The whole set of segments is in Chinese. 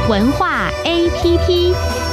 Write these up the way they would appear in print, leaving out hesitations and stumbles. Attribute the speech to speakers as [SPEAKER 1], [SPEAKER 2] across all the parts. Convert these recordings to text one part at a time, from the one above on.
[SPEAKER 1] 文化 APP。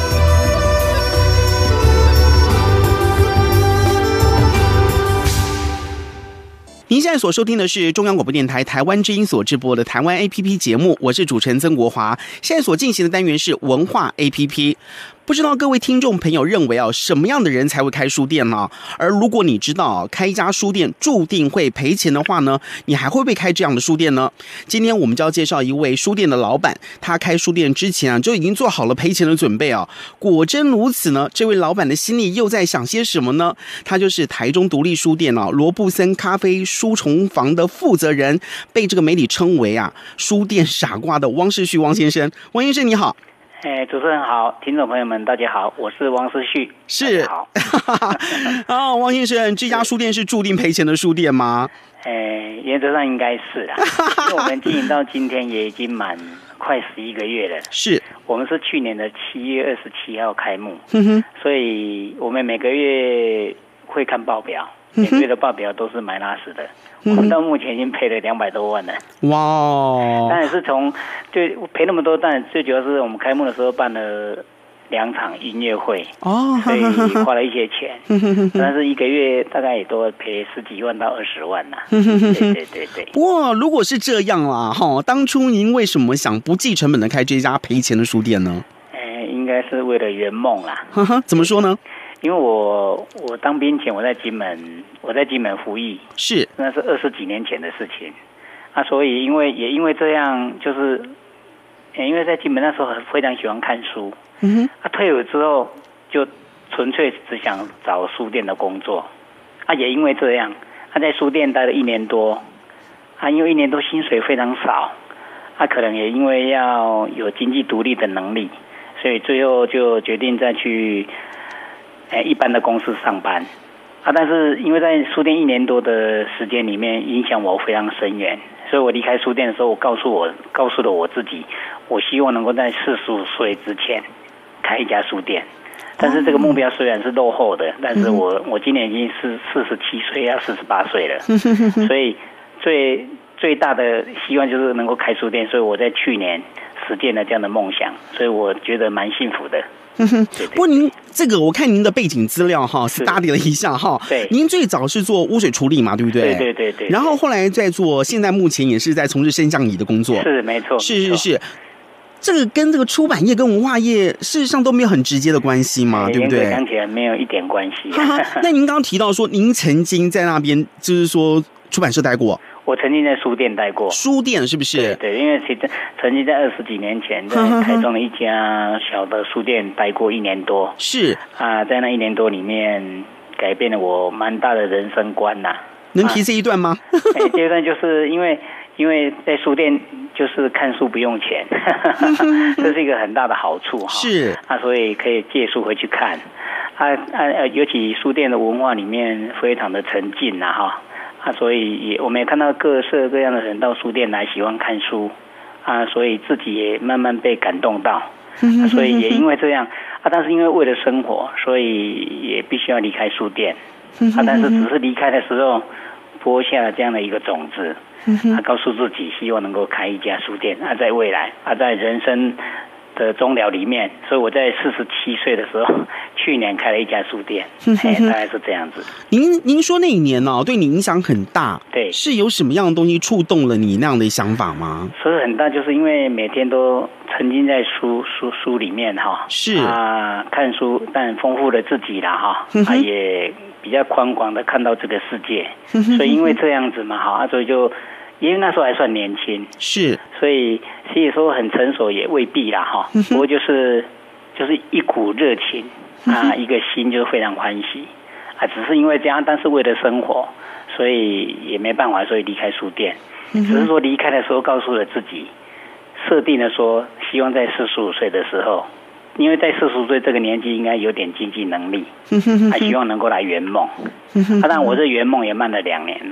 [SPEAKER 2] 您现在所收听的是中央广播电台台湾之音所直播的台湾 APP 节目，我是主持人曾国华。现在所进行的单元是文化 APP。不知道各位听众朋友认为什么样的人才会开书店呢？而如果你知道开一家书店注定会赔钱的话呢，你还会不会开这样的书店呢？今天我们就要介绍一位书店的老板，他开书店之前就已经做好了赔钱的准备果真如此呢，这位老板的心里又在想些什么呢？他就是台中独立书店罗布森咖啡书虫房的负责人，被这个媒体称为书店傻瓜的汪世旭汪先生。汪先生你好。
[SPEAKER 3] 主持人好，听众朋友们大家好，我是汪世旭。
[SPEAKER 2] 是，好，汪先生，这家书店是注定赔钱的书店吗？
[SPEAKER 3] 原则上应该是啦，因为我们经营到今天也已经满快11个月了。是，我们是去年的7月27号开幕，所以我们每个月会看报表，每个月的报表都是买拉屎的。我们到目前已经赔了200多万了。哇！当然是就赔那么多，但最主要是我们开幕的时候办了2场音乐会，所以花了一些钱。但是一个月大概也都赔10几万到20万啦。对。
[SPEAKER 2] 不过如果是这样啦，当初您为什么想不计成本的开这家赔钱的书店呢？
[SPEAKER 3] 应该是为了圆梦啦。
[SPEAKER 2] 怎么说呢？
[SPEAKER 3] 因为我当兵前我在金门服役，是那是20几年前的事情所以因为这样，就是因为在金门那时候非常喜欢看书，退伍之后就纯粹只想找书店的工作也因为这样在书店待了1年多因为1年多薪水非常少可能也因为要有经济独立的能力，所以最后就决定再去一般的公司上班但是因为在书店1年多的时间里面影响我非常深远，所以我离开书店的时候，我告诉了我自己，我希望能够在45岁之前开一家书店。但是这个目标虽然是落后的，但是我今年已经是47岁要48岁了，所以最大的希望就是能够开书店，所以我在去年实践了这样的梦想，所以我觉得蛮幸福的。
[SPEAKER 2] 不过您这个我看您的背景资料study 了一下对，您最早是做污水处理嘛，对不对？对。然后后来在做，现在目前也是在从事升降椅的工作。
[SPEAKER 3] 是，没错。
[SPEAKER 2] 是。这个跟这个出版业跟文化业事实上都没有很直接的关系嘛，对不对？
[SPEAKER 3] 讲起来没有一点关系。
[SPEAKER 2] 那您刚刚提到说，您曾经在那边就是说出版社待过。
[SPEAKER 3] 我曾经在书店待过。
[SPEAKER 2] 书店是不是？
[SPEAKER 3] 对，因为曾经在20几年前在台中的一家小的书店待过1年多。
[SPEAKER 2] 是
[SPEAKER 3] 在那1年多里面改变了我蛮大的人生观呐。
[SPEAKER 2] 能提这一段吗？
[SPEAKER 3] 这一段就是因为在书店就是看书不用钱，这是一个很大的好处
[SPEAKER 2] 是
[SPEAKER 3] 所以可以借书回去看尤其书店的文化里面非常的沉浸所以我们也看到各式各样的人到书店来喜欢看书所以自己也慢慢被感动到所以也因为这样但是因为为了生活，所以也必须要离开书店但是只是离开的时候播下了这样的一个种子告诉自己希望能够开一家书店在未来在人生的终了里面，所以我在47岁的时候，去年开了一家书店，大概是这样子。
[SPEAKER 2] 您说那一年对你影响很大，
[SPEAKER 3] 对，
[SPEAKER 2] 是有什么样的东西触动了你那样的想法吗？
[SPEAKER 3] 所以很大，就是因为每天都沉浸在书里面
[SPEAKER 2] 是
[SPEAKER 3] 看书，但丰富了自己啦也比较宽广的看到这个世界，所以因为这样子嘛所以就。因为那时候还算年轻，
[SPEAKER 2] 是，
[SPEAKER 3] 所以说很成熟也未必啦不过就是一股热情一个心就非常欢喜只是因为这样，但是为了生活，所以也没办法，所以离开书店。只是说离开的时候告诉了自己，设定了说希望在45岁的时候，因为在45岁这个年纪应该有点经济能力希望能够来圆梦当然我这圆梦也慢了2年啦。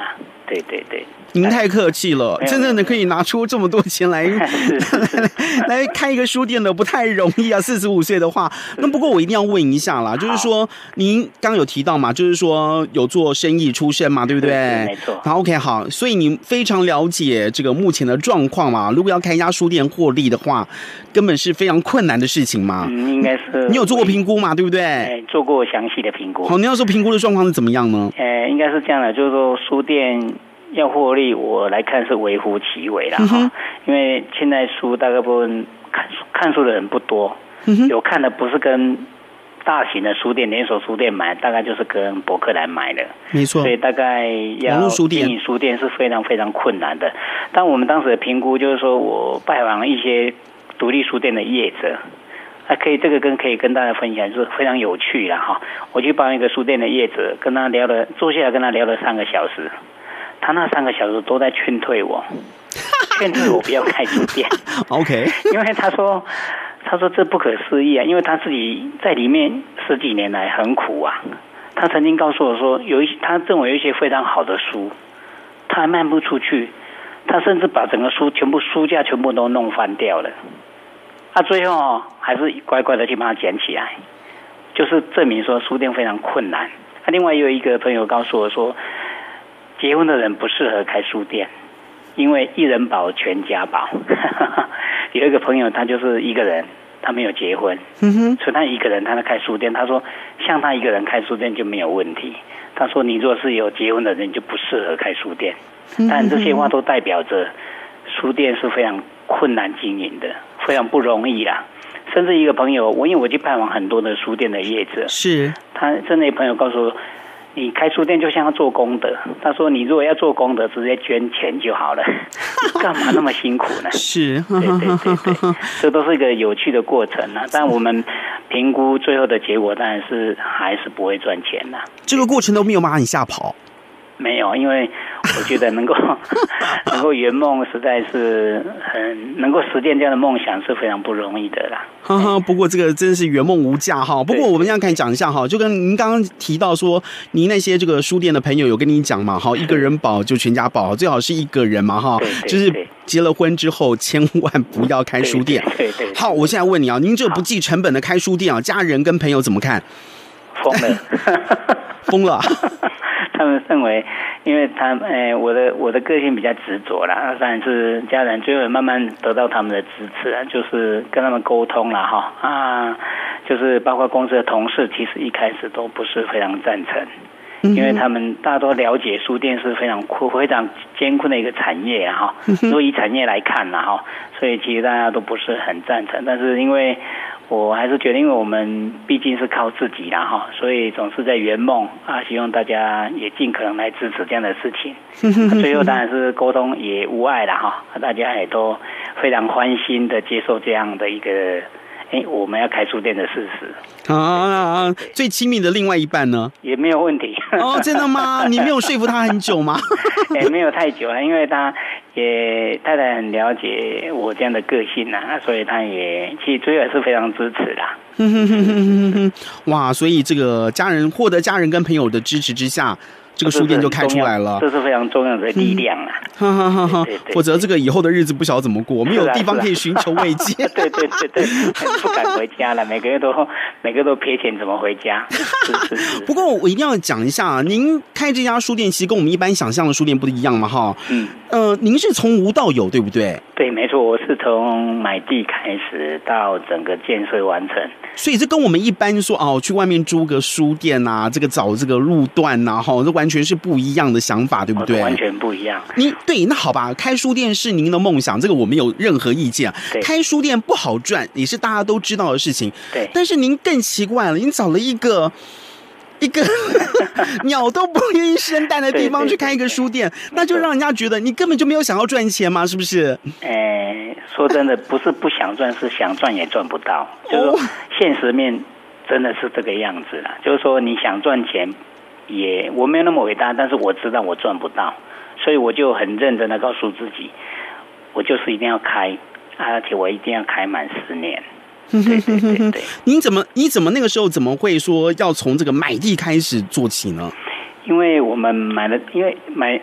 [SPEAKER 3] 对对对。
[SPEAKER 2] 您太客气了，真正的可以拿出这么多钱来来开一个书店的不太容易啊！45岁的话，那不过我一定要问一下啦，就是说您刚有提到嘛，就是说有做生意出身嘛，对不对？
[SPEAKER 3] 没错。
[SPEAKER 2] 好 ，OK， 好，所以你非常了解这个目前的状况嘛。如果要开一家书店获利的话，根本是非常困难的事情嘛。
[SPEAKER 3] 应该是。
[SPEAKER 2] 你有做过评估嘛？对不对？
[SPEAKER 3] 做过详细的评估。
[SPEAKER 2] 好，你要说评估的状况是怎么样呢？
[SPEAKER 3] 应该是这样的，就是说书店要获利，我来看是微乎其微啦哈，因为现在书大概部分看书的人不多，有看的不是跟大型的书店、连锁书店买，大概就是跟博客来买的，
[SPEAKER 2] 没错。
[SPEAKER 3] 所以大概要经营书店是非常非常困难的。但我们当时的评估就是说，我拜访一些独立书店的业者。可以跟大家分享，就是非常有趣啦哈。我去帮一个书店的业者，坐下来跟他聊了3个小时。他那3个小时都在劝退我不要开书店。
[SPEAKER 2] OK，
[SPEAKER 3] 因为他说这不可思议啊，因为他自己在里面10几年来很苦啊。他曾经告诉我说，他认为有一些非常好的书，他还卖不出去，他甚至把整个书架全部都弄翻掉了。最后还是乖乖的去把它捡起来，就是证明说书店非常困难。另外有一个朋友告诉我说，结婚的人不适合开书店，因为一人保全家保。有一个朋友他就是一个人，他没有结婚，所以他一个人他在开书店。他说像他一个人开书店就没有问题。他说你若是有结婚的人就不适合开书店。但这些话都代表着书店是非常困难经营的，非常不容易啦。甚至一个朋友，因为我去拜访很多的书店的业者，
[SPEAKER 2] 是
[SPEAKER 3] 他真的朋友告诉我，你开书店就像要做功德。他说你如果要做功德，直接捐钱就好了，干嘛那么辛苦呢？
[SPEAKER 2] 是，
[SPEAKER 3] 对，这都是一个有趣的过程啊。但我们评估最后的结果，当然是还是不会赚钱的。
[SPEAKER 2] 这个过程都没有把你吓跑。
[SPEAKER 3] 没有，因为我觉得能够圆梦，实在是能够实现这样的梦想是非常不容易的啦。
[SPEAKER 2] 不过这个真是圆梦无价哈。不过我们这样可以讲一下哈，就跟您刚刚提到说，您那些这个书店的朋友有跟你讲嘛，哈，一个人保就全家保，最好是一个人嘛哈，就是结了婚之后千万不要开书店。
[SPEAKER 3] 对。
[SPEAKER 2] 好，我现在问你啊，您这不计成本的开书店啊，家人跟朋友怎么看？疯了。
[SPEAKER 3] 他们认为，因为我的个性比较执着啦，当然是家人最后慢慢得到他们的支持啊，就是跟他们沟通啦哈就是包括公司的同事，其实一开始都不是非常赞成，因为他们大家都了解书店是非常艰困的一个产业啊哈，如果以产业来看啦哈，所以其实大家都不是很赞成，但是因为我还是觉得，因为我们毕竟是靠自己啦哈，所以总是在圆梦啊，希望大家也尽可能来支持这样的事情。最后当然是沟通也无碍啦哈，大家也都非常欢欣的接受这样的一个我们要开书店的事实
[SPEAKER 2] 啊。最亲密的另外一半呢，
[SPEAKER 3] 也没有问题。
[SPEAKER 2] 真的吗？你没有说服他很久吗？
[SPEAKER 3] 没有太久了，因为他太太很了解我这样的个性啊，所以他也其实最后是非常支持啦。
[SPEAKER 2] 哇，所以这个获得家人跟朋友的支持之下，这个书店就开出来了，
[SPEAKER 3] 这是非常重要的力量啊！
[SPEAKER 2] 否则这个以后的日子不晓得怎么过，没有地方可以寻求慰藉。
[SPEAKER 3] 对，不敢回家了，每个月都赔钱，怎么回家？是。
[SPEAKER 2] 不过我一定要讲一下，您开这家书店其实跟我们一般想象的书店不一样嘛，哈。您是从无到有，对不对？
[SPEAKER 3] 对，没错，我是从买地开始到整个建设完成。
[SPEAKER 2] 所以这跟我们一般说去外面租个书店啊，这个找这个路段啊，这完全是不一样的想法，对不对？
[SPEAKER 3] 完全不一样。
[SPEAKER 2] 对，那好吧，开书店是您的梦想，这个我没有任何意见。开书店不好赚，也是大家都知道的事情。
[SPEAKER 3] 对，
[SPEAKER 2] 但是您更奇怪了，您找了一个鸟都不愿意生蛋的地方去开一个书店，那就让人家觉得你根本就没有想要赚钱嘛，是不是？
[SPEAKER 3] 说真的，不是不想赚，是想赚也赚不到。就是说，现实面真的是这个样子啦。就是说，你想赚钱，我没有那么伟大，但是我知道我赚不到，所以我就很认真的告诉自己，我就是一定要开，而且我一定要开满10年。对。
[SPEAKER 2] 你怎么那个时候怎么会说要从这个买地开始做起呢？
[SPEAKER 3] 因为我们买了，因为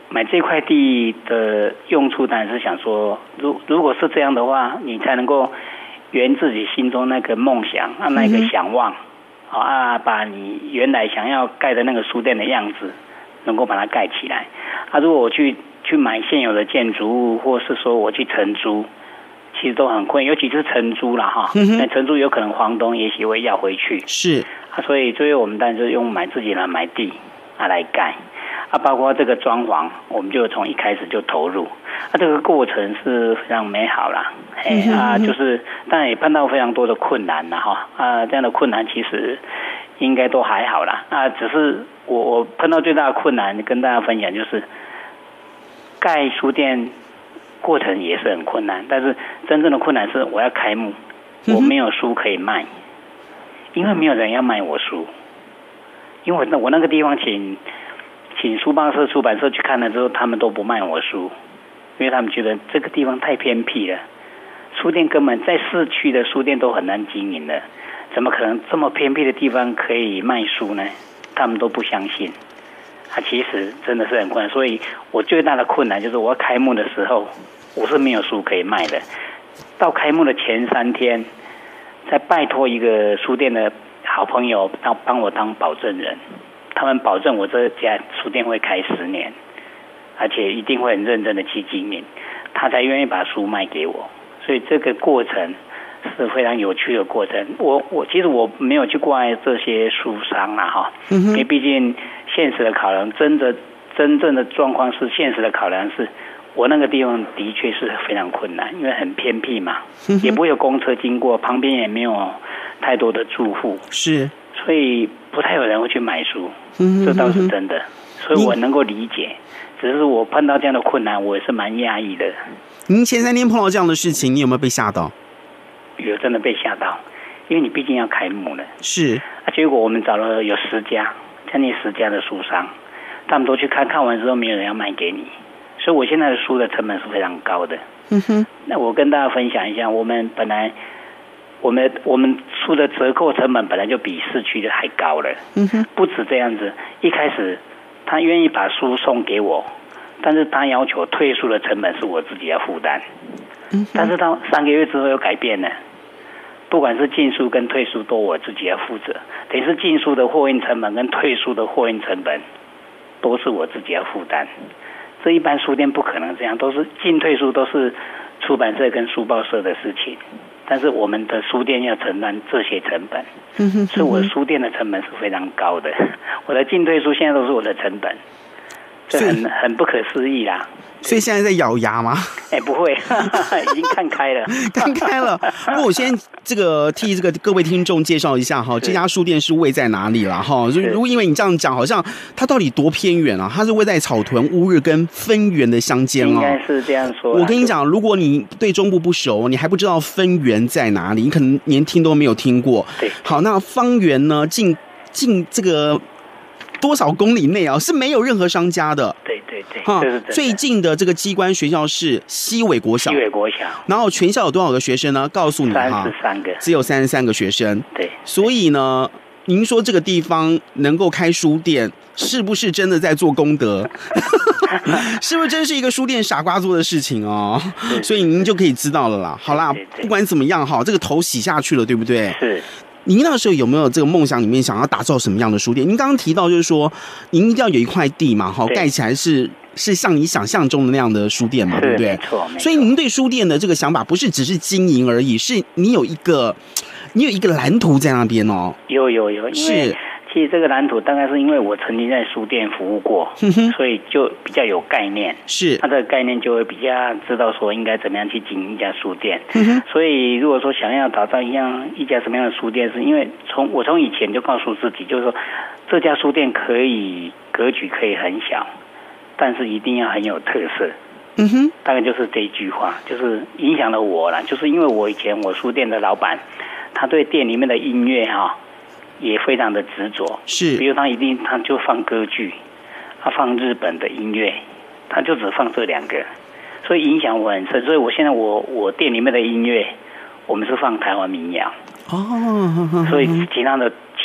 [SPEAKER 3] 买这块地的用处，当然是想说，如果是这样的话，你才能够圆自己心中那个梦想那个想望，把你原来想要盖的那个书店的样子，能够把它盖起来。如果我去买现有的建筑物，或是说我去承租，其实都很困，尤其是承租啦哈。那承租有可能房东也许会要回去，
[SPEAKER 2] 是
[SPEAKER 3] 所以我们当然就用自己买地来盖。包括这个装潢，我们就从一开始就投入。这个过程是非常美好啦。就是当然也碰到非常多的困难啦哈。这样的困难其实应该都还好啦。只是我碰到最大的困难，跟大家分享就是，盖书店过程也是很困难，但是真正的困难是我要开幕，我没有书可以卖，因为没有人要卖我书，因为我那个地方请书报社、出版社去看了之后，他们都不卖我书，因为他们觉得这个地方太偏僻了，书店根本在市区的书店都很难经营了，怎么可能这么偏僻的地方可以卖书呢？他们都不相信。其实真的是很困难，所以我最大的困难就是我要开幕的时候，我是没有书可以卖的。到开幕的前3天，再拜托一个书店的好朋友帮我当保证人。他们保证我这家书店会开10年，而且一定会很认真的去经营，他才愿意把书卖给我。所以这个过程是非常有趣的过程。其实我没有去怪这些书商啦哈，因为毕竟现实的考量，真正的状况是现实的考量是，我那个地方的确是非常困难，因为很偏僻嘛，也不会有公车经过，旁边也没有太多的住户，
[SPEAKER 2] 是，
[SPEAKER 3] 所以不太有人会去买书，这倒是真的，所以我能够理解。只是我碰到这样的困难，我也是蛮压抑的。
[SPEAKER 2] 您前3天碰到这样的事情，你有没有被吓到？
[SPEAKER 3] 有，真的被吓到，因为你毕竟要开幕了。
[SPEAKER 2] 是。
[SPEAKER 3] 结果我们找了有10家，将近10家的书商，他们都去看完之后，没有人要卖给你，所以我现在的书的成本是非常高的。那我跟大家分享一下，我们本来我们书的折扣成本本来就比市区的还高了。不止这样子，一开始他愿意把书送给我，但是他要求退书的成本是我自己要负担。但是到3个月之后有改变了，不管是进书跟退书都我自己要负责，等于是进书的货运成本跟退书的货运成本都是我自己要负担。这一般书店不可能这样，都是进退书都是出版社跟书报社的事情，但是我们的书店要承担这些成本，所以我的书店的成本是非常高的，我的进退书现在都是我的成本，这很不可思议啦。
[SPEAKER 2] 所以现在在咬牙吗？
[SPEAKER 3] 不会，已经看开了，
[SPEAKER 2] 看开了。不过我先替各位听众介绍一下哈，这家书店是位在哪里啦哈？如果因为你这样讲，好像它到底多偏远啊？它是位在草屯、乌日跟分园的乡间哦。
[SPEAKER 3] 应该是这样说。
[SPEAKER 2] 我跟你讲，如果你对中部不熟，你还不知道分园在哪里，你可能连听都没有听过。
[SPEAKER 3] 对。
[SPEAKER 2] 好，那方圆呢，近这个多少公里内啊，是没有任何商家的。
[SPEAKER 3] 对对对，
[SPEAKER 2] 最近的这个机关学校是西尾国小。然后全校有多少个学生呢？告诉你哈
[SPEAKER 3] ，33个，
[SPEAKER 2] 只有33个学生。
[SPEAKER 3] 对。
[SPEAKER 2] 所以呢，您说这个地方能够开书店，是不是真的在做功德？是不是真是一个书店傻瓜做的事情哦？所以您就可以知道了啦。好啦，不管怎么样哈，这个头洗下去了，对不对？
[SPEAKER 3] 是。
[SPEAKER 2] 您那时候有没有这个梦想里面想要打造什么样的书店？您刚刚提到就是说，您一定要有一块地嘛，哈，盖起来是像你想象中的那样的书店嘛，对不对？
[SPEAKER 3] 没错。
[SPEAKER 2] 所以您对书店的这个想法不是只是经营而已，是你有一个蓝图在那边哦。
[SPEAKER 3] 有，因为其实这个蓝图大概是因为我曾经在书店服务过，所以就比较有概念。
[SPEAKER 2] 是，
[SPEAKER 3] 他这个概念就会比较知道说应该怎么样去经营一家书店。所以如果说想要打造一家什么样的书店，是因为我从以前就告诉自己，就是说这家书店格局可以很小，但是一定要很有特色。大概就是这一句话，就是影响了我啦。就是因为我以前我书店的老板，他对店里面的音乐也非常的执着，
[SPEAKER 2] 是，
[SPEAKER 3] 比如他就放歌剧，他放日本的音乐，他就只放这2个，所以影响我很深。所以我现在我店里面的音乐，我们是放台湾民谣，所以其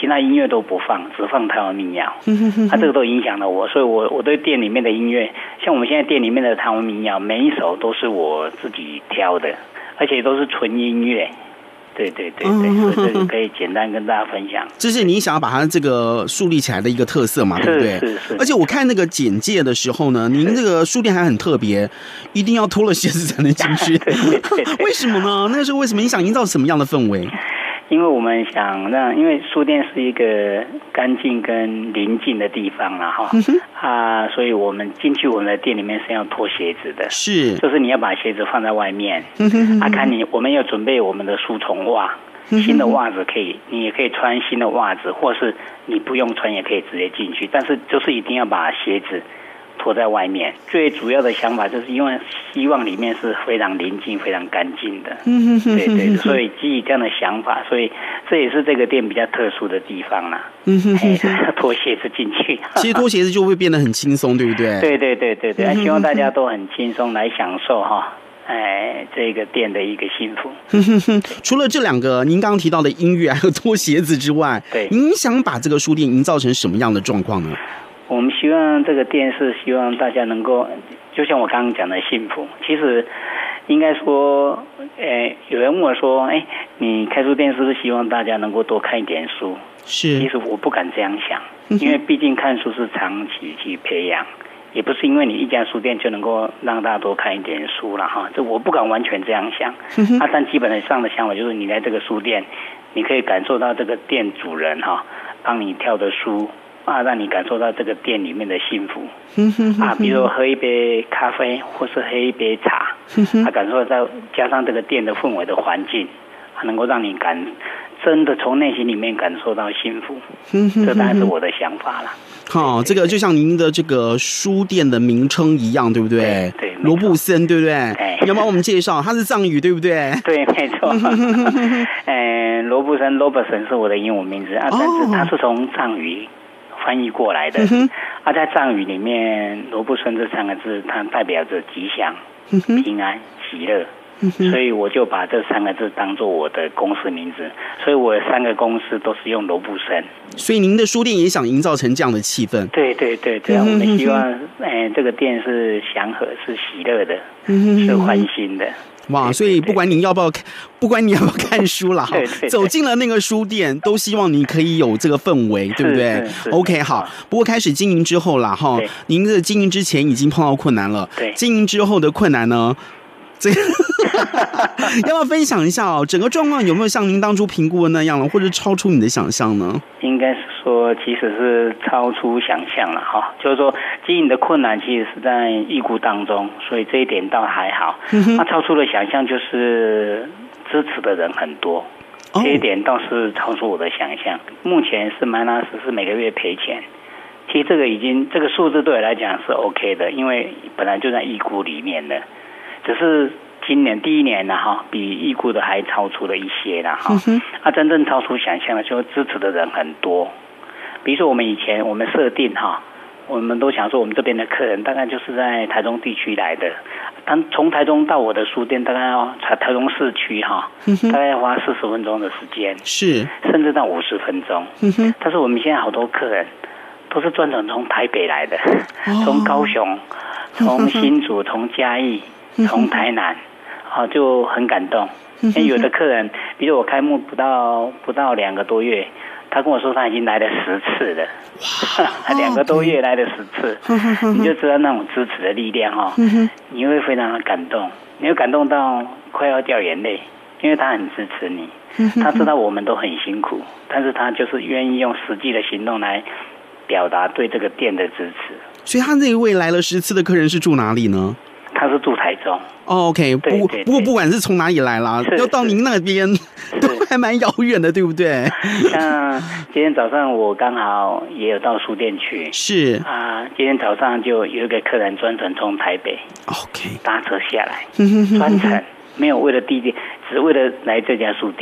[SPEAKER 3] 其他音乐都不放，只放台湾民谣。这个都影响了我，所以我对店里面的音乐，像我们现在店里面的台湾民谣，每一首都是我自己挑的，而且都是纯音乐。对，所以这个可以简单跟大家分享。
[SPEAKER 2] 这是你想要把它这个树立起来的一个特色嘛，对不对？
[SPEAKER 3] 是。
[SPEAKER 2] 而且我看那个简介的时候呢，您这个书店还很特别，一定要脱了鞋子才能进去。
[SPEAKER 3] 对。
[SPEAKER 2] 为什么呢？那个时候为什么你想营造什么样的氛围？
[SPEAKER 3] 因为我们想让，因为书店是一个干净跟宁静的地方啦，所以我们进去我们的店里面是要脱鞋子的，
[SPEAKER 2] 是，
[SPEAKER 3] 就是你要把鞋子放在外面，看我们有准备我们的书虫袜，新的袜子可以，你也可以穿新的袜子，或是你不用穿也可以直接进去，但是就是一定要把鞋子拖在外面。最主要的想法就是因为希望里面是非常宁静非常干净的，对，所以基于这样的想法，所以这也是这个店比较特殊的地方啦。脱鞋子进去，
[SPEAKER 2] 其实脱鞋子就会变得很轻松，对不对？
[SPEAKER 3] 对，希望大家都很轻松来享受这个店的一个幸福。
[SPEAKER 2] 除了这两个您刚刚提到的音乐还有脱鞋子之外，
[SPEAKER 3] 对，
[SPEAKER 2] 您想把这个书店营造成什么样的状况呢？
[SPEAKER 3] 我们希望这个店是希望大家能够，就像我刚刚讲的幸福。其实应该说，有人问我说，你开书店是不是希望大家能够多看一点书？
[SPEAKER 2] 是。
[SPEAKER 3] 其实我不敢这样想，因为毕竟看书是长期去培养，也不是因为你一家书店就能够让大家多看一点书了哈。这我不敢完全这样想。但基本上的想法就是，你来这个书店，你可以感受到这个店主人帮你挑的书。让你感受到这个店里面的幸福比如说喝一杯咖啡或是喝一杯茶，感受到加上这个店的氛围的环境，能够让你真的从内心里面感受到幸福。这当然是我的想法了。
[SPEAKER 2] 这个就像您的这个书店的名称一样，对不对？
[SPEAKER 3] 对，
[SPEAKER 2] 罗布森，对不对？你要帮我们介绍，它是藏语，对不对？
[SPEAKER 3] 对，没错。罗布森 Robertson 是我的英文名字但是它是从藏语翻译过来的。在藏语里面，罗布森这3个字，它代表着吉祥、平安、喜乐。所以我就把这3个字当做我的公司名字，所以我3个公司都是用罗布森。
[SPEAKER 2] 所以您的书店也想营造成这样的气氛？
[SPEAKER 3] 对，我们希望这个店是祥和、是喜乐的，是欢欣的。
[SPEAKER 2] 哇！所以不管你要不要看书啦，走进了那个书店，都希望你可以有这个氛围，对不对 ？OK， 好。不过开始经营之后啦，您的经营之前已经碰到困难了，
[SPEAKER 3] 对，
[SPEAKER 2] 经营之后的困难呢？这个要不要分享一下整个状况有没有像您当初评估的那样了，或者超出你的想象呢？
[SPEAKER 3] 应该是说，其实是超出想象了就是说，经营的困难其实是在预估当中，所以这一点倒还好。超出了想象就是支持的人很多，这一点倒是超出我的想象。目前是Manas是每个月赔钱，其实这个数字对我来讲是 OK 的，因为本来就在预估里面的。只是今年第一年比预估的还超出了一些真正超出想象的就是支持的人很多。比如说我们以前我们设定我们都想说我们这边的客人大概就是在台中地区来的，但从台中到我的书店大概要台中市区大概要花40分钟的时间，
[SPEAKER 2] 是
[SPEAKER 3] 甚至到50分钟。但是我们现在好多客人都是专程从台北来的，从高雄、从新竹、从嘉义、从台南，就很感动。有的客人，比如我开幕不到2个多月，他跟我说他已经来了10次了，2个多月来了10次，你就知道那种支持的力量你会非常的感动，你会感动到快要掉眼泪，因为他很支持你，他知道我们都很辛苦，但是他就是愿意用实际的行动来表达对这个店的支持。
[SPEAKER 2] 所以他那一位来了10次的客人是住哪里呢？
[SPEAKER 3] 他是住台中。
[SPEAKER 2] OK， 不过不管是从哪里来啦，要到您那边都还蛮遥远的，对不对？
[SPEAKER 3] 像今天早上我刚好也有到书店去，
[SPEAKER 2] 是
[SPEAKER 3] 今天早上就有一个客人专程从台北
[SPEAKER 2] OK
[SPEAKER 3] 搭车下来，专程没有为了地点，只为了来这家书店，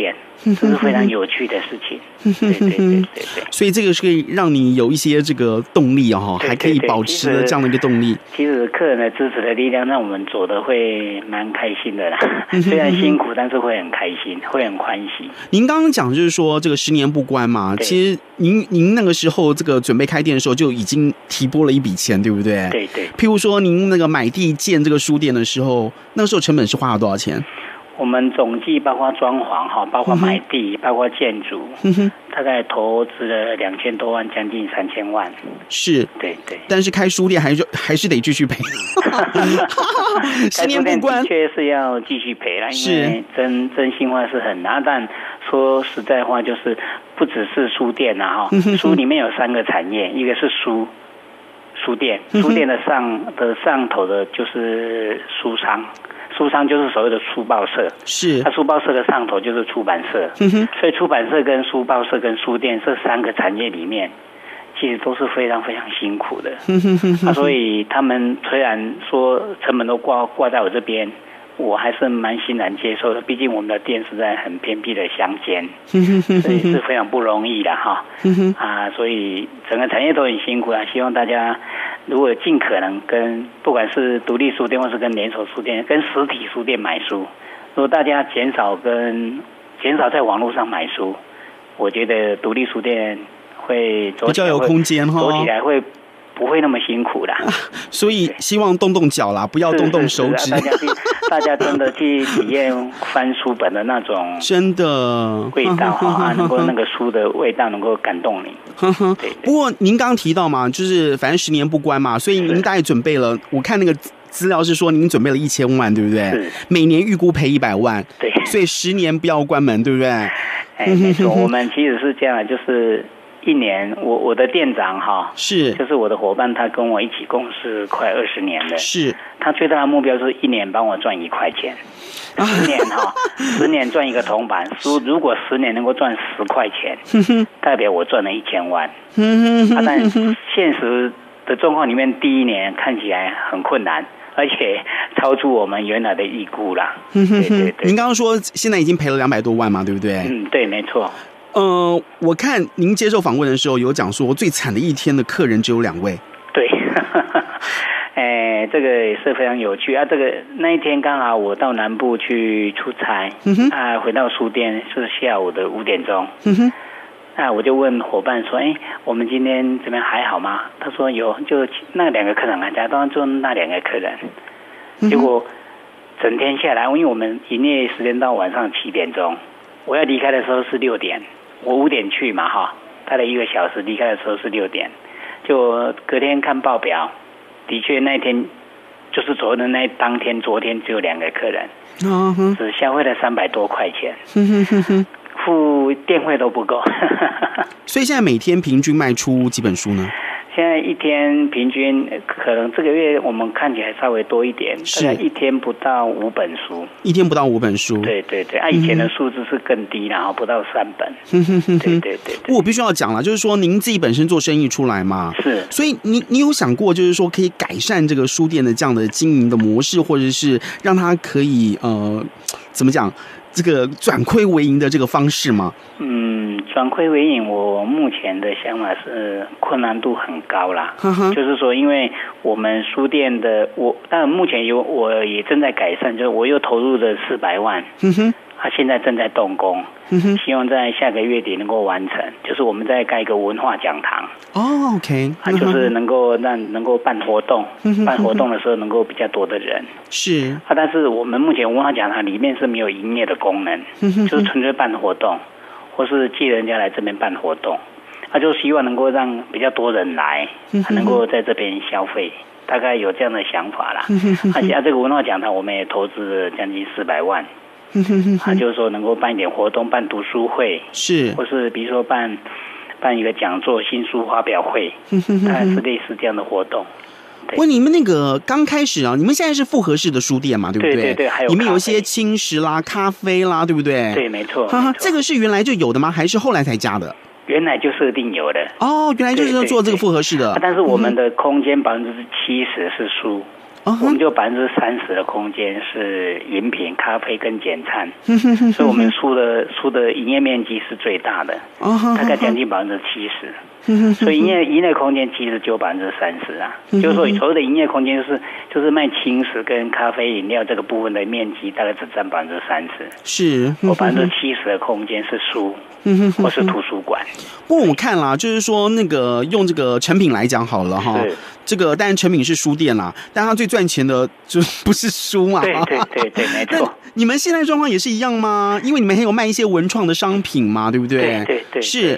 [SPEAKER 3] 这是非常有趣的事情。对。
[SPEAKER 2] 所以这个是可以让你有一些这个动力哦，还可以保持这样的一个动力。
[SPEAKER 3] 其实客人的支持的力量让我们走的会蛮开心的啦，虽然辛苦，但是会很开心，会很欢喜。
[SPEAKER 2] 您刚刚讲就是说这个10年不关嘛，其实您那个时候这个准备开店的时候就已经提拨了一笔钱，对不对？
[SPEAKER 3] 对。
[SPEAKER 2] 譬如说您那个买地建这个书店的时候，那个时候成本是花了多少钱？
[SPEAKER 3] 我们总计包括装潢哈，包括买地，包括建筑，大概投资了2000多万，将近3000万。
[SPEAKER 2] 是，
[SPEAKER 3] 对。
[SPEAKER 2] 但是开书店还是得继续赔。10年不关，
[SPEAKER 3] 的确是要继续赔啦，因为真心话是很难。但说实在话，就是不只是书店啊哈，书里面有3个产业，一个是书店，书店的上头的就是书商。书商就是所谓的书报社，
[SPEAKER 2] 是
[SPEAKER 3] 它书报社的上头就是出版社，所以出版社跟书报社跟书店这3个产业里面，其实都是非常非常辛苦的。所以他们虽然说成本都挂在我这边，我还是蛮欣然接受的，毕竟我们的店是在很偏僻的乡间，所以是非常不容易的哈。所以整个产业都很辛苦啊，希望大家如果尽可能跟不管是独立书店或是跟连锁书店、跟实体书店买书，如果大家减少在网络上买书，我觉得独立书店会
[SPEAKER 2] 比较有空间哈，
[SPEAKER 3] 走起来会不会那么辛苦啦。
[SPEAKER 2] 所以希望动动脚啦，不要动动手指。
[SPEAKER 3] 大家真的去体验翻书本的那种
[SPEAKER 2] 真的
[SPEAKER 3] 味道哈，能够那个书的味道能够感动你。对。
[SPEAKER 2] 不过您刚刚提到嘛，就是反正10年不关嘛，所以您大概准备了，我看那个资料是说您准备了1000万，对不对？每年预估赔100万。
[SPEAKER 3] 对。
[SPEAKER 2] 所以10年不要关门，对不对？
[SPEAKER 3] 没错，我们其实是这样，就是1年，我的店长哈，
[SPEAKER 2] 是，
[SPEAKER 3] 就是我的伙伴，他跟我一起共事快20年了。
[SPEAKER 2] 是，
[SPEAKER 3] 他最大的目标是1年帮我赚1块钱，10年哈，10年赚1个铜板。如果10年能够赚10块钱，代表我赚了1000万。但现实的状况里面，第1年看起来很困难，而且超出我们原来的预估啦。对。
[SPEAKER 2] 您刚刚说现在已经赔了200多万嘛，对不对？
[SPEAKER 3] 对，没错。
[SPEAKER 2] 我看您接受访问的时候有讲说，最惨的一天的客人只有2位。
[SPEAKER 3] 对，这个也是非常有趣啊。那一天刚好我到南部去出差，回到书店是下午的5点钟。我就问伙伴说：“我们今天怎么样？还好吗？”他说：“有，就那2个客人啊，假装就那2个客人。”结果整天下来，因为我们营业时间到晚上7点钟，我要离开的时候是6点。我5点去嘛哈，待了1个小时，离开的时候是6点，就隔天看报表，的确那天就是昨天昨天只有2个客人，只消费了300多块钱，付电费都不够。
[SPEAKER 2] 所以现在每天平均卖出几本书呢？
[SPEAKER 3] 现在一天平均可能这个月我们看起来稍微多一点，大概一天不到5本书。
[SPEAKER 2] 一天不到5本书。
[SPEAKER 3] 对。以前的数字是更低，然后不到3本。对。
[SPEAKER 2] 我必须要讲了，就是说您自己本身做生意出来嘛，
[SPEAKER 3] 是。
[SPEAKER 2] 所以你有想过，就是说可以改善这个书店的这样的经营的模式，或者是让它可以怎么讲？这个转亏为盈的这个方式吗？
[SPEAKER 3] 转亏为盈，我目前的想法是困难度很高啦。就是说，因为我们书店的当然目前我也正在改善，就是我又投入了400万。现在正在动工，希望在下个月底能够完成。就是我们在盖一个文化讲堂。
[SPEAKER 2] OK。
[SPEAKER 3] 就是能够办活动，办活动的时候能够比较多的人。
[SPEAKER 2] 是。
[SPEAKER 3] 但是我们目前文化讲堂里面是没有营业的功能，就是纯粹办活动，或是借人家来这边办活动。就希望能够让比较多人来，能够在这边消费。大概有这样的想法啦。而且这个文化讲堂我们也投资了将近400万。就是说能够办一点活动，办读书会，
[SPEAKER 2] 是，
[SPEAKER 3] 或是比如说办一个讲座、新书发表会，大概是类似这样的活动。
[SPEAKER 2] 问你们那个刚开始啊，你们现在是复合式的书店嘛，对不对？
[SPEAKER 3] 对，还有
[SPEAKER 2] 里面有一些轻食啦、咖啡啦，对不对？
[SPEAKER 3] 对，没错。
[SPEAKER 2] 这个是原来就有的吗？还是后来才加的？
[SPEAKER 3] 原来就设定有的。
[SPEAKER 2] 原来就是做这个复合式的。
[SPEAKER 3] 但是我们的空间70%是书。 我们就30%的空间是饮品、咖啡跟简餐，所以我们输的营业面积是最大的，大概将近70%。所以营业空间其实就30%啊，就是说所谓的营业空间就是卖轻食跟咖啡饮料这个部分的面积大概只占30%，
[SPEAKER 2] 是
[SPEAKER 3] 我70%的空间是书，或是图书馆。
[SPEAKER 2] 不过我看啦，就是说那个用这个成品来讲好了哈，这个当然成品是书店啦，但它最赚钱的就不是书嘛。
[SPEAKER 3] 对，没错。
[SPEAKER 2] 你们现在状况也是一样吗？因为你们还有卖一些文创的商品嘛，对不对？
[SPEAKER 3] 对，
[SPEAKER 2] 是。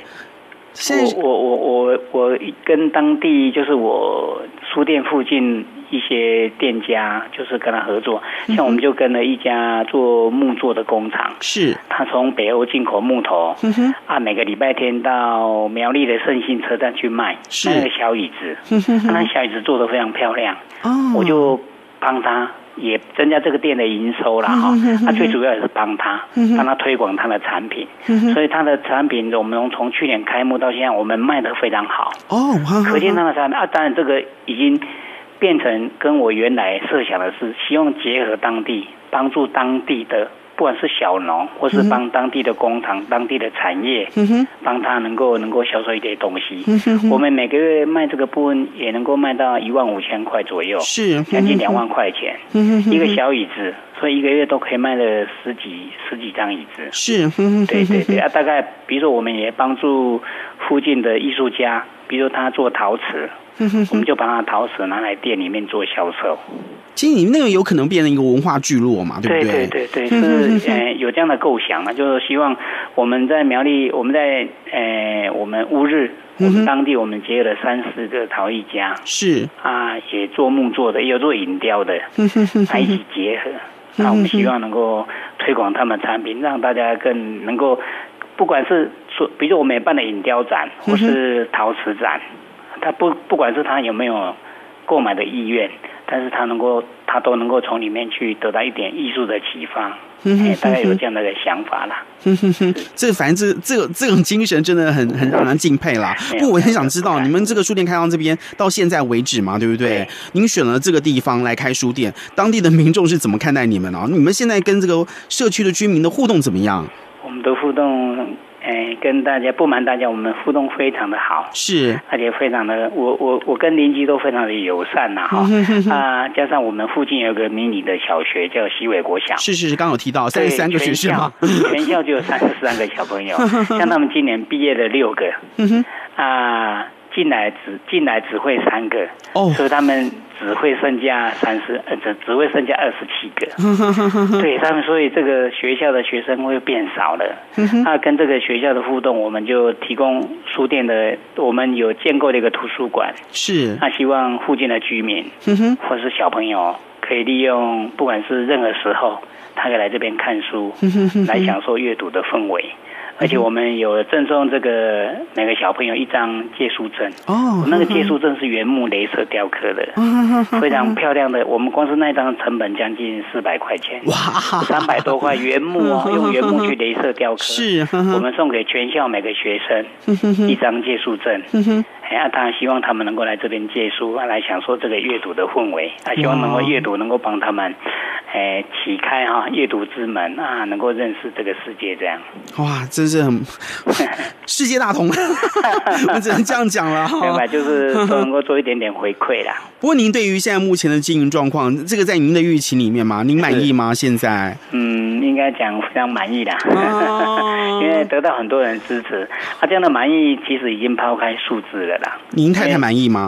[SPEAKER 3] 我跟当地就是我书店附近一些店家，就是跟他合作，像我们就跟了一家做木作的工厂，
[SPEAKER 2] 是
[SPEAKER 3] 他从北欧进口木头，每个礼拜天到苗栗的圣信车站去卖那个小椅子，那小椅子做得非常漂亮，我就帮他也增加这个店的营收啦哈，最主要也是帮他推广他的产品，所以他的产品我们从去年开幕到现在，我们卖得非常好可见他的产品当然这个已经变成跟我原来设想的是，希望结合当地，帮助当地的不管是小农，或是帮当地的工厂、当地的产业，帮他能够销售一点东西。我们每个月卖这个部分也能够卖到15000块左右，
[SPEAKER 2] 是
[SPEAKER 3] 将近2万块钱，一个小椅子，所以一个月都可以卖了十几张椅子。
[SPEAKER 2] 是，
[SPEAKER 3] 对大概比如说我们也帮助附近的艺术家，比如说他做陶瓷。我们就把他的陶瓷拿来店里面做销售。
[SPEAKER 2] 其实你们那个有可能变成一个文化聚落嘛，对不对？
[SPEAKER 3] 对，是有这样的构想啊，就是希望我们在苗栗，我们在我们乌日，我们当地我们结合了3-4个陶艺家，
[SPEAKER 2] 是
[SPEAKER 3] 也做木做的，也有做银雕的，一起结合。那我们希望能够推广他们产品，让大家更能够，不管是说，比如我们也办了银雕展或是陶瓷展。他不管是他有没有购买的意愿，但是他都能够从里面去得到一点艺术的启发，大概有这样的想法啦。
[SPEAKER 2] 反正这种精神真的很让人敬佩啦。不过我很想知道，你们这个书店开到这边到现在为止嘛，对不对？您选了这个地方来开书店，当地的民众是怎么看待你们啊？你们现在跟这个社区的居民的互动怎么样？
[SPEAKER 3] 我们的互动。跟大家不瞒大家，我们互动非常的好，
[SPEAKER 2] 是，
[SPEAKER 3] 而且非常的，我跟邻居都非常的友善呐，加上我们附近有个迷你的小学叫西尾国小，
[SPEAKER 2] 是，刚有提到33个学生嘛，
[SPEAKER 3] 全校就有33个小朋友，像他们今年毕业的6个，进来只会3个，所以他们只会剩下只会剩下27个，对他们，所以这个学校的学生会变少了。跟这个学校的互动，我们就提供书店的，我们有建构的一个图书馆，
[SPEAKER 2] 是，
[SPEAKER 3] 希望附近的居民或是小朋友可以利用，不管是任何时候，他可以来这边看书，来享受阅读的氛围。而且我们有赠送这个每个小朋友一张借书证那个借书证是原木雷射雕刻的，非常漂亮的。我们光是那张成本将近400块钱，哇，300多块原木用原木去雷射雕刻。是，我们送给全校每个学生一张借书证。他希望他们能够来这边借书，来享受这个阅读的氛围。希望能够阅读能够帮他们启开阅读之门能够认识这个世界。这样，哇，
[SPEAKER 2] 真是很世界大同，我只能这样讲了。
[SPEAKER 3] 对吧？就是都能够做一点点回馈啦。
[SPEAKER 2] 不过您对于现在目前的经营状况，这个在您的预期里面吗？您满意吗？现在？
[SPEAKER 3] 应该讲非常满意啦，因为得到很多人支持。这样的满意其实已经抛开数字了啦。
[SPEAKER 2] 您太太满意吗？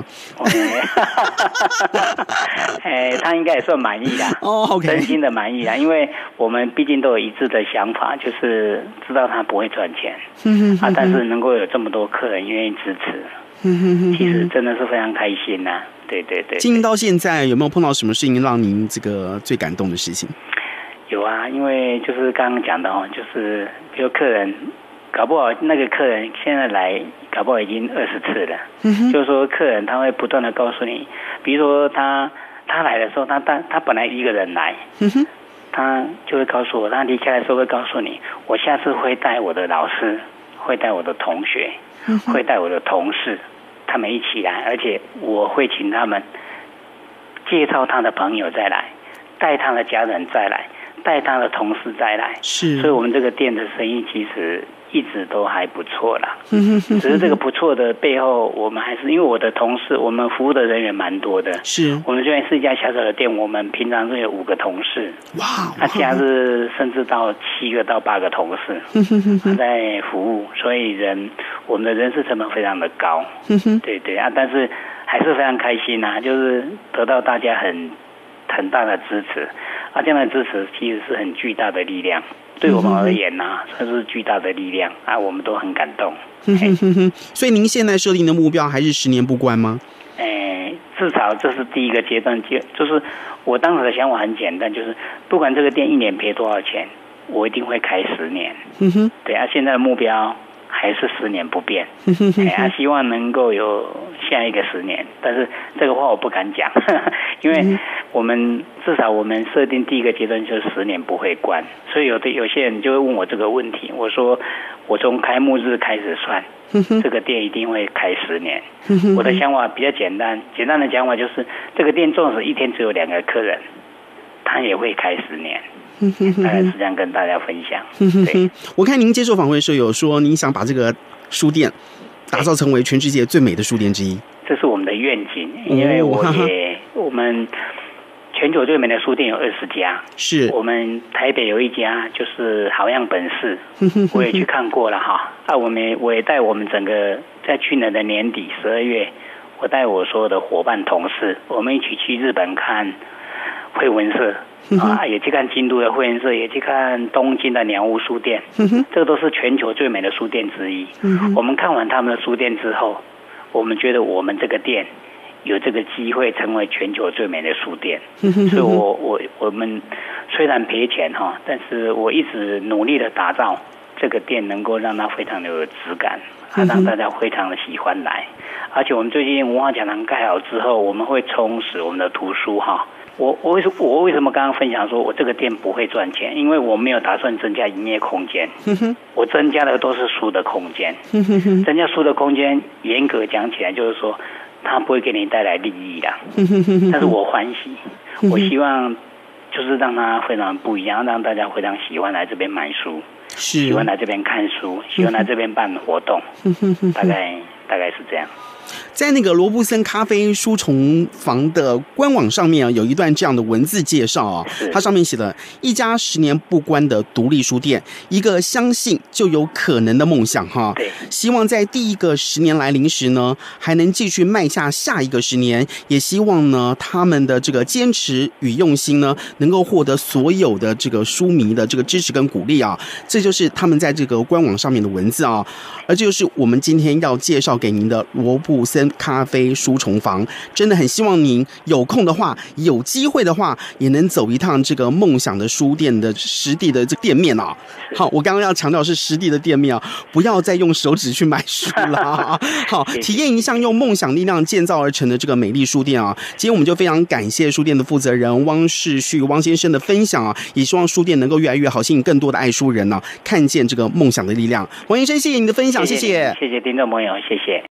[SPEAKER 3] 他应该也算满意啦。
[SPEAKER 2] OK，
[SPEAKER 3] 真心的满意啦，因为我们毕竟都有一致的想法，就是知道他不会赚钱，但是能够有这么多客人愿意支持，其实真的是非常开心呐。对。
[SPEAKER 2] 经营到现在，有没有碰到什么事情让您这个最感动的事情？
[SPEAKER 3] 有啊，因为就是刚刚讲的就是比如客人，搞不好那个客人现在来，搞不好已经20次了。就是说客人他会不断的告诉你，比如说他来的时候，他本来一个人来，他就会告诉我，他离开的时候会告诉你，我下次会带我的老师，会带我的同学，会带我的同事，他们一起来，而且我会请他们介绍他的朋友再来，带他的家人再来，带他的同事再来。
[SPEAKER 2] 是，
[SPEAKER 3] 所以我们这个店的生意其实一直都还不错啦。只是这个不错的背后，我们还是因为我的同事，我们服务的人员蛮多的。
[SPEAKER 2] 是，
[SPEAKER 3] 我们虽然是一家小小的店，我们平常是有5个同事。
[SPEAKER 2] 哇，
[SPEAKER 3] 那假日甚至到7个到8个同事在服务，所以我们的人事成本非常的高。对对啊，但是还是非常开心啊，就是得到大家很大的支持啊，这样的支持其实是很巨大的力量。对我们而言呢，算是巨大的力量啊，我们都很感动。
[SPEAKER 2] 所以您现在设定的目标还是10年不关吗？
[SPEAKER 3] 至少这是第一个阶段，就是我当时的想法很简单，就是不管这个店1年赔多少钱，我一定会开10年。对啊，现在的目标还是10年不变。希望能够有下一个10年，但是这个话我不敢讲，因为至少我们设定第一个阶段就是10年不会关，所以有些人就会问我这个问题，我说我从开幕日开始算，这个店一定会开10年。我的想法比较简单的讲法就是这个店纵使一天只有2个客人，他也会开10年。大概是这样跟大家分享。对，
[SPEAKER 2] 我看您接受访问的时候有说，您想把这个书店打造成为全世界最美的书店之一。
[SPEAKER 3] 这是我们的愿景，因为我们全球最美的书店有20家，
[SPEAKER 2] 是
[SPEAKER 3] 我们台北有一家就是好样本市，我也去看过了哈。我也带我们整个在去年的年底12月，我带我所有的伙伴同事，我们一起去日本看惠文社。也去看京都的惠文社，也去看东京的鸟屋书店，这个都是全球最美的书店之一。我们看完他们的书店之后，我们觉得我们这个店有这个机会成为全球最美的书店。所以我们虽然赔钱哈，但是我一直努力的打造这个店，能够让它非常的有质感，让大家非常的喜欢来。而且我们最近文化讲堂盖好之后，我们会充实我们的图书哈。我为什么刚刚分享说我这个店不会赚钱？因为我没有打算增加营业空间，我增加的都是书的空间。增加书的空间，严格讲起来就是说，它不会给你带来利益的。但是我欢喜，我希望就是让它非常不一样，让大家非常喜欢来这边买书，喜欢来这边看书，喜欢来这边办活动。大概是这样。
[SPEAKER 2] 在那个罗布森咖啡书虫房的官网上面有一段这样的文字介绍啊，它上面写了一家10年不关的独立书店，一个相信就有可能的梦想哈。希望在第一个10年来临时呢，还能继续迈下下一个10年，也希望呢他们的这个坚持与用心呢，能够获得所有的这个书迷的这个支持跟鼓励啊。这就是他们在这个官网上面的文字啊，而这就是我们今天要介绍给您的罗布森咖啡书虫房。真的很希望您有空的话，有机会的话，也能走一趟这个梦想的书店的实地的这个店面啊。好，我刚刚要强调是实地的店面啊，不要再用手指去买书了。好，体验一下用梦想力量建造而成的这个美丽书店啊。今天我们就非常感谢书店的负责人汪世旭汪先生的分享啊，也希望书店能够越来越好，吸引更多的爱书人呢，看见这个梦想的力量。汪先生，谢谢您的分享，谢谢
[SPEAKER 3] 听众朋友，谢谢。